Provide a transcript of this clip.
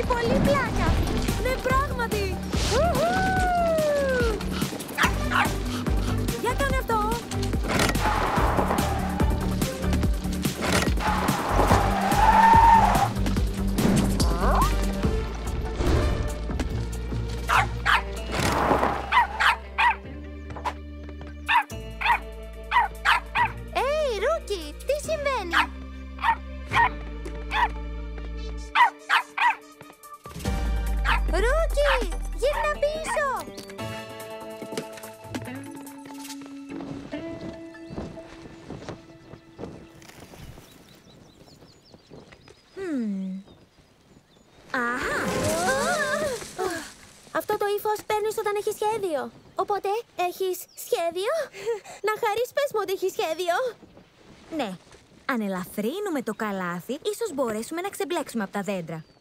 πολύ πλάκα. Ναι, πράγματι. Για κάνε αυτό. Ρούκι, τι συμβαίνει? Ρούκι, γύρνα πίσω! Αυτό το ύφος παίρνεις όταν έχεις σχέδιο. Οπότε, έχεις σχέδιο? Να χαρείς, πες μου ότι έχεις σχέδιο. Ναι, αν ελαφρύνουμε το καλάθι, ίσως μπορέσουμε να ξεμπλέξουμε από τα δέντρα.